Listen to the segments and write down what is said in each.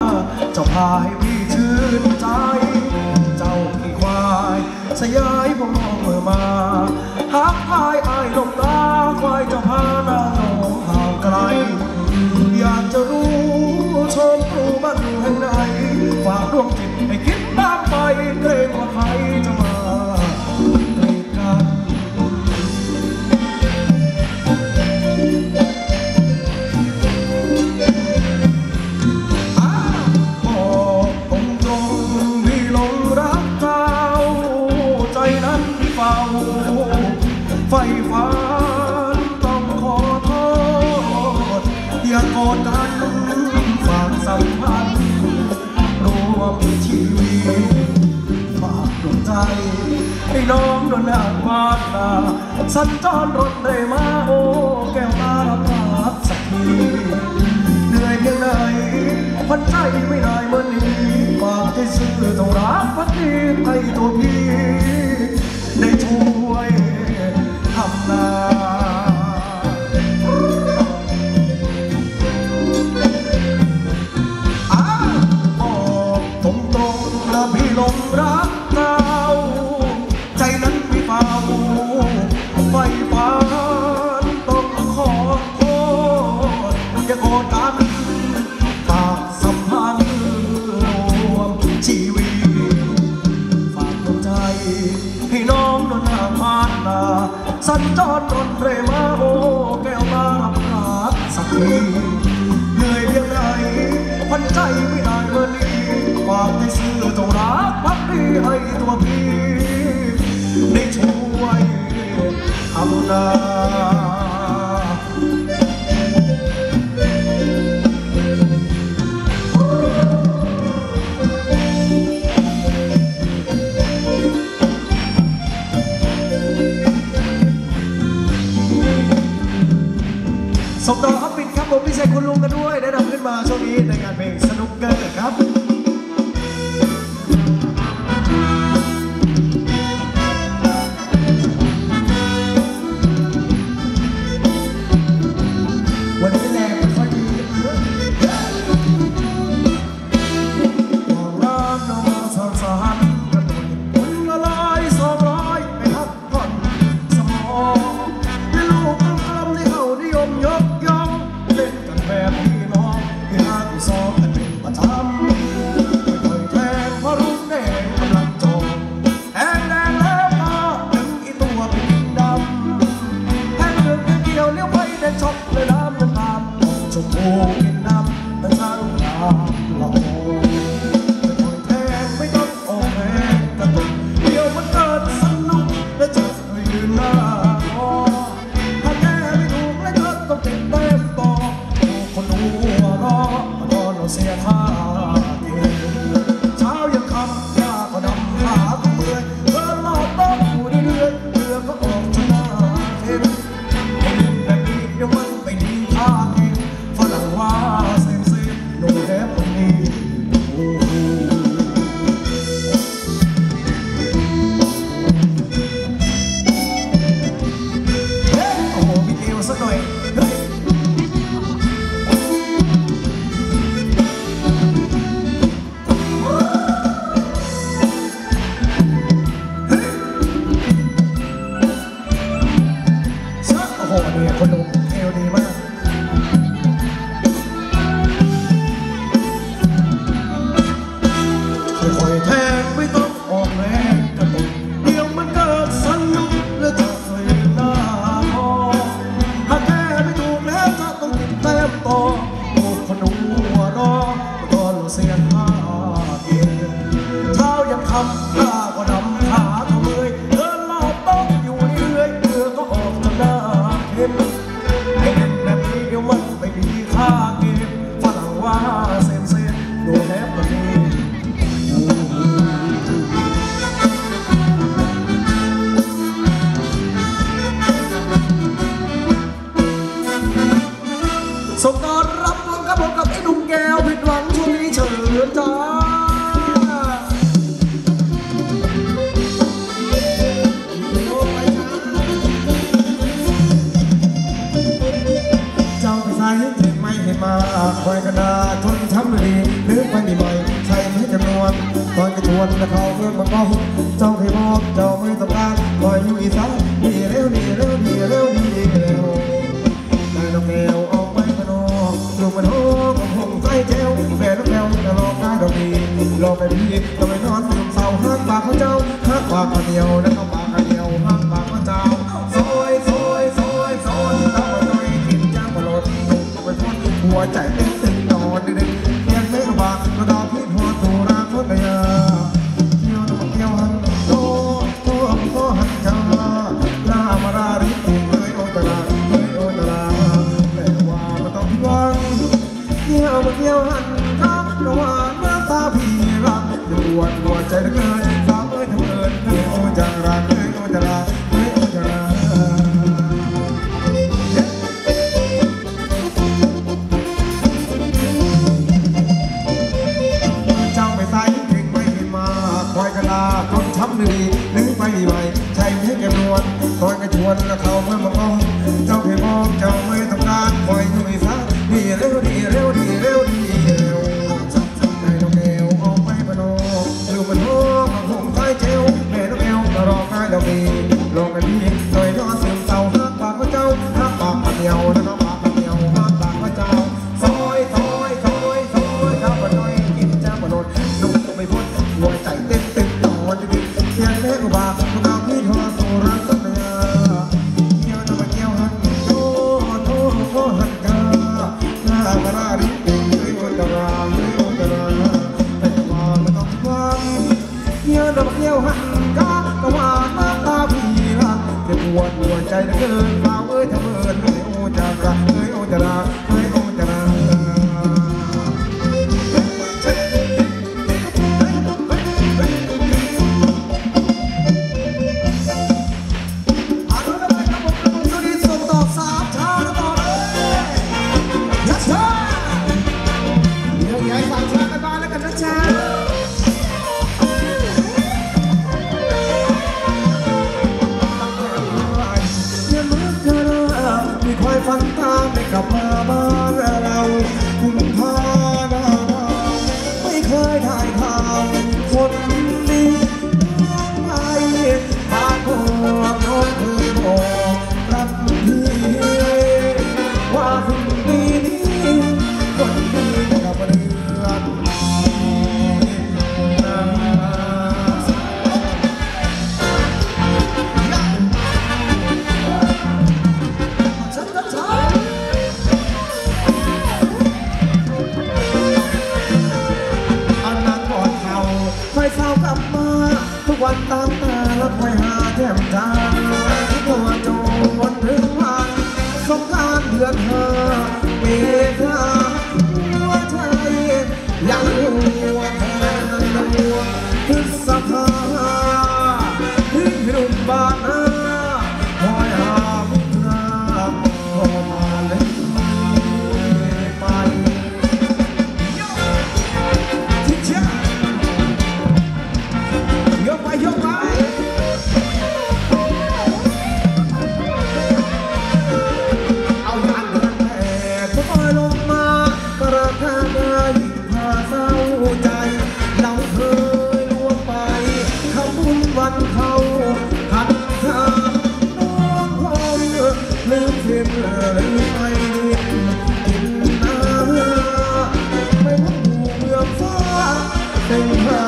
เจ้าพาให้พี่ชื่นใจเจ้าขี่ควายสยายผมมองเมื่อมาหักพายอายลงนาควายเจ้าพาหน้าหนองห่างไกลอยากจะรู้ชมรู้บ้านอยู่แห่งไหนฝากดวงจิตให้คิดตามไปเกรงว่าใครจะมาใกล้กันไฟฟ้าต้องขอโทษอย่าโกรธกันฝากสัมพันธ์รวมชีวิตฝากดวงใจให้น้องโดนหน้าบ้านนาสัญจรรถได้มาโอ้แก้วตารับรักสักทีเหนื่อยเพียงไหนพันใจไม่ได้เมื่อนี้ฝากให้ซื่อต้องรักพักดีให้ตัวพี่ได้ช่วยทำนาบอกตรงๆนะพี่หลงรักเจ้าใจนั้นไม่เฝ้าไฟฟ้าต้องขอโทษอย่าโกรธกันฝากสัมพันธ์รวมชีวิตฝากดวงใจให้น้องโดนห่างบ้านนาสัญจรรถเรมาโอแก้วตารับรักสักทีเหนื่อยเพียงไหนพันใจไม่ได้เมื่อนี้ฝากให้ซื่อต้องรักพักดีให้ตัวพี่ได้ช่วยทำนาส่งต่อครับปิดครับผมพิเศษคุณลุงกันด้วยได้นำขึ้นมาช่วงนี้ในงานเพลงสนุกเกินครับวันนี้แรงไม่ค่อยดีร้านน้องสารสารกระตุนคนละลาย200ไปพักผ่อนสมองให้ลูกกำลังที่เขานิยมยกย่องเล่นกันแบบพี่น้องที่ห้างซ้อมกันเป็นประจำค่อยๆแทงพอรุ่งแดงกำลังจมแทงแดงแล้วก็ดึงอีตัวเป็นดำแทงเดือดเกี่ยวเลี้ยวไปแดงช็อปเลยน้ำน้ำตาลชมพูกินน้ำแต่ช่างน้ำหล่อค่อยๆแทงไม่ต้องออกแรงกระตุกเดี๋ยวมันเกิดสนุกและจะยืนหน้าคอถ้าแก้ไม่ถูกและเธอต้องติดเต็มต่อคนหัวเราะนอนเราเสียค่าเตียงเช้ายังคำยาก็ดำขาก็เมื่อยเดินรอบโต๊ะอยู่เรื่อยๆเรือก็ออกชนะเข็มแบบนี้เดี๋ยวมันไปดีท่ากินฝรั่งว่าเซ็งๆหนุ่มแดบคนนี้โอ้โหเฮ้ยโอ้โหมีเอวสักหน่อยเฮ้ยจะเข้าเมืองบางกอกเจ้าเคยบอกเจ้าไม่ต้องการคอยอยู่อีสานดีเร็วดีเร็วดีเร็วดีเร็วได้น้องแก้วออกไปพนอกลูกมันโอ้กับหงใจเจ้าแฟนน้องแก้วจะรอได้ดอกดีรอไปดีทำไมนอนตื่นเศร้าหักปากเขาเจ้าหักปากเขาเดียวแล้วก็ปากเขาเดียวหักปากเขาเจ้าซอยซอยซอยซอยตาหน่อยกินจ้างมาหลดไปทอดหัวใจเต้นตึงนอนดึกๆยังไม่บากกระดาษพิษหัวตัวรักคนเดียวเที่ยวน้ำเที่ยวหันโตโตโตหันจ้าลามาราริปุ่มเลยโอตระเลยโอตระแต่ว่าไม่ต้องพิวังเที่ยวมาเที่ยวหันทักระหว่างน้ำตาพี่รักจะปวดหัวใจเหลือเกินสาวเอ้ยทำเอิญเลยโอจังรักเลยโอตระเลยโอตระจนช้ำดีนึกไปใหม่ใจให้แกนวลคอยกระชวนแล้วเขาเมื่อมาอ้อเจ้าเคยบอกเจ้าไม่ต้องการคอยอยู่อีสานดีเร็วดีเร็วดีเร็วดีเร็วได้น้องแก้วออกไปพนอกลูกมันโอ้กับหงใจเจ้าแม่น้องแก้วก็รอการดอกดีรอกันดีหน่อยนอนซึมเศร้าหักปากพระเจ้าหักปากเดียวแล้วน้องปากเดียวหักปากพระเจ้าซอยซอยซอยซอยข้าวหน่อยกินจ้าบนรถนุ่มไม่พ้นหัวใจเต้นตึงเที่ยวแม่กูบากูเอาพี่ทอสู่รักสัญญาเที่ยวน้ำเที่ยวหันโอ้โอ้โอ้หันกาหน้ามาลาดิเลยโอตระเลยโอตระแต่ว่าไม่ต้องหวังเที่ยวน้ำเที่ยวหันกาก็ว่าหน้าตาพี่รักเจ็บปวดหัวใจเหลือเกินฟ้าเอ้ยทำเอิญเลยโอตระเลยโอตระเลยโอตระฝันตามไม่กลับมาบ้านเราคุณพาดาวไม่เคยถ่ายข่าวคนดีไปพาตัวน้องเคยบอกรักพี่ว่าคุณดีนี้คนดีกับเรือนวันตามตาแล้วคอยหาแจ่มตาตัวโจรถึงวันสงการเดือน5 เมษาหัวใจยังหัวแทนหัวพฤษภาที่รุ่มบ้านนาคอยหามุกนาพอมาเล่นไปที่เชื่อยกไปยกไปเอายานเดินแผ่ทุกลงมากระทำได้ยิ่งพาเศร้าใจเราเคยล่วงไปขบุญวันเขาขัดทางน้องคงลืมเสียเมื่อลืมไปกินน้ำไม่รู้เมื่อฟ้าเป็นพระ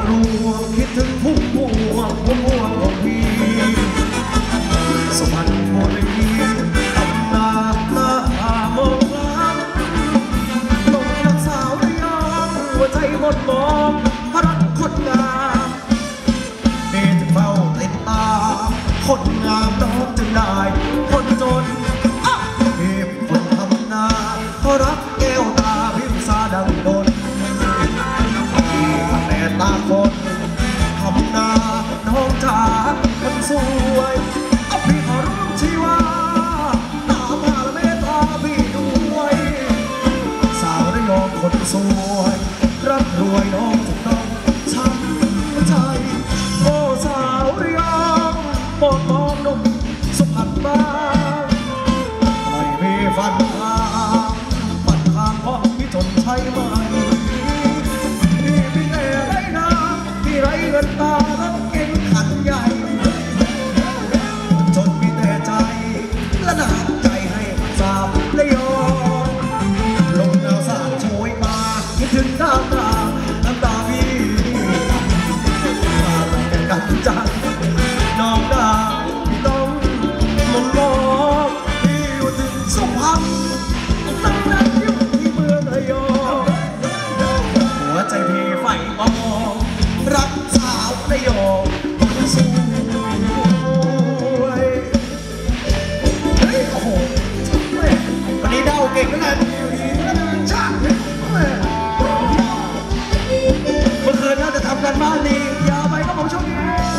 รวมคิดถึงพุ่มพวงของพี่สุพรรณบุรีตำนานหน้ามองล้ำตกรักสาวระยองหัวใจหมดมองพระรักคนงามเมถึงเฝ้าติดตาคนงามน้องจึงได้คนจนเก็บคนทำนาเพราะรักแก้วตาพิมพ์ซาดังโดนที่คะแนนตาคนทำนาน้องจ๋าคนสวยเอาพี่ขอร้องชีวาตาพาเมตตาพี่ด้วยสาวระยองคนสวยรักรวยน้องจึงต้องช้ำใจโอ้สาวระยองโปรดมองหนุ่มสุพรรณบ้างไม่มีฟันทางเพราะพี่จนใช่ไหมพี่มีแต่ไรนาพี่ไรเงินตาแล้วเก่งขันใหญ่จนมีแต่ใจและหนักใจให้สาวระยองลมหนาวสาดโชยมาคิดถึงน้ำตาพี่มาตั้งแต่กันจังน้องดาพี่ต้องมองมองพี่อยู่ถึงสุพรรณตั้งนั้นอยู่ที่เมืองระยองหัวใจพี่ไฟมองรักสาวระยองคนสวยเฮ้ยโอ้โหวันนี้เดาเก่งเหมือนกันช่างเมื่อคืนน่าจะทำกันบ้านดีอย่าไปก็ผมช่วงนี้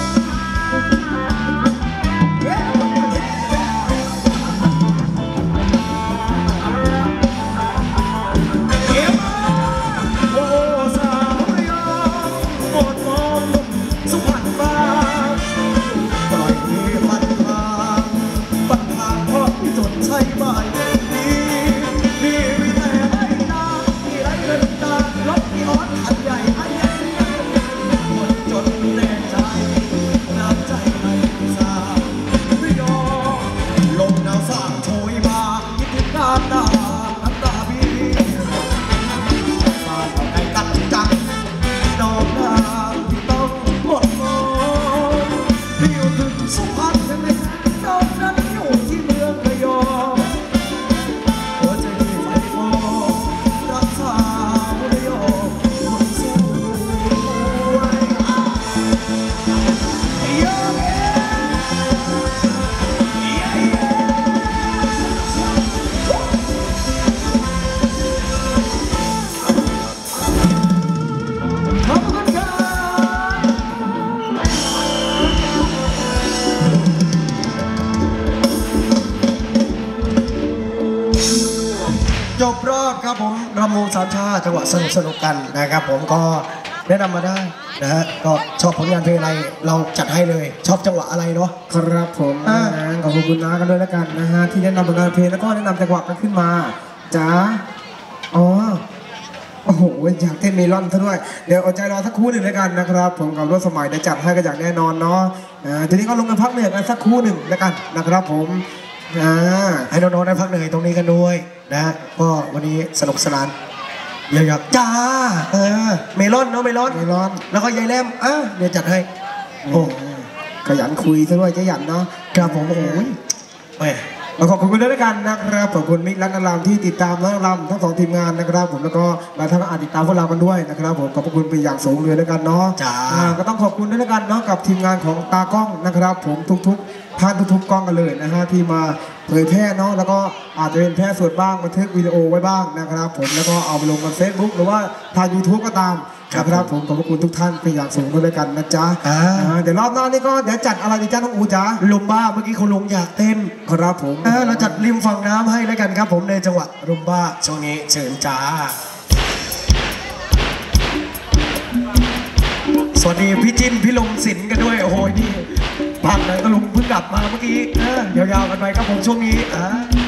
จบรอบครับผมรำวงสามชาจังหวะสนุกกันนะครับผมก็แนะนำมาได้นะฮะก็ชอบผลงานเพลงอะไรเราจัดให้เลยชอบจังหวะอะไรเนาะครับผมขอบคุณน้ากันด้วยแล้วกันนะฮะที่แนะนำผลงานเพลงแล้วก็แนะนำจังหวะกันขึ้นมาจ้าอ๋อโอ้โหอยากเต้นเมลอนซะด้วยเดี๋ยวอดใจรอสักครู่หนึ่งแล้วกันนะครับผมกับรถสมัยได้จัดให้กันอย่างแน่นอนเนาะทีนี้ก็ลงกันพักเหนื่อยกันสักครู่หนึ่งแล้วกันนะครับผมให้น้องๆได้พักเหนื่อยตรงนี้กันด้วยนะก็วันนี้สนุกสนานเยอะๆจ้าเมลอนเนาะเมลอนแล้วก็ยายแรมเดี๋ยวจัดให้โอ้ขยันคุยซะด้วยเจ๊หยันเนาะครับผมโอ้ยขอบคุณด้วยแล้วกันนะครับขอบคุณมิกรัตนรามที่ติดตามน้องรำทั้งสองทีมงานนะครับผมแล้วก็มาทั้งติดตามพวกเรากันด้วยนะครับผมขอบคุณเป็นอย่างสูงเลยแล้วกันเนาะก็ต้องขอบคุณด้วยแล้วกันเนาะกับทีมงานของตากล้องนะครับผมทุกๆท่านทุกๆกล้องกันเลยนะฮะที่มาเผยแพร่เนาะแล้วก็อาจจะเป็นแพร่สดบ้างบันทึกวิดีโอไว้บ้างนะครับผมแล้วก็เอาไปลงบน Facebook หรือว่าทาง YouTube ก็ตามครับผมขอบคุณทุกท่านเป็นอย่างสูงด้วยกันนะจ๊ะเดี๋ยวรอบหน้านี่ก็เดี๋ยวจัดอะไรดีจ้าน้องอูจ๋าลุมบ้าเมื่อกี้คุณลุงอยากเต้นครับผมเราจัดริมฝั่งน้ำให้แล้วกันครับผมในจังหวะลุมบ้าช่วงนี้เชิญจ้าสวัสดีพี่จิ้นพี่ลงศิลป์กันด้วยโอ้โหนี่พักเลยก็ลุงเพิ่งกลับมาเมื่อกี้ยาวๆกันไปครับผมช่วงนี้